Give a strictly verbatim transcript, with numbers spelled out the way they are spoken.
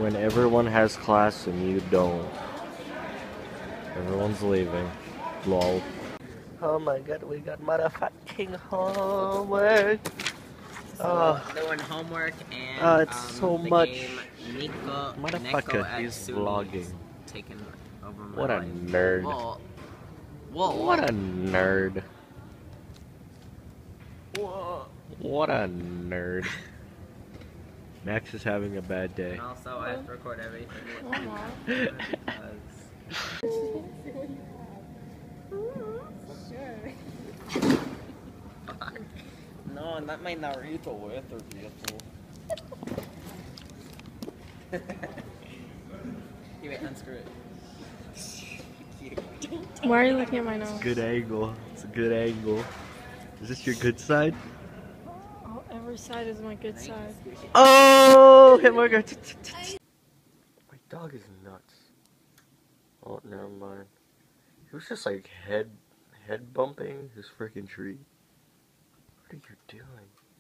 When everyone has class and you don't. Everyone's leaving. Lol. Oh my god, we got motherfucking homework. So Oh, doing homework and oh it's um, so the much. game Nico Motherfucker, Neko he's Atsumi vlogging. is taking over my What a life. nerd. Whoa. Whoa. What a nerd. Whoa. What a nerd. Max is having a bad day. And also I have to record everything with because no, not my Naruto with or vehicle. You wait, unscrew it. Why are you looking at my nose? It's a good angle. It's a good angle. Is this your good side? Oh, every side is my good side. Oh! Hit my god. My dog is nuts. Oh, never mind. He was just like head, head bumping his freaking tree. What are you doing?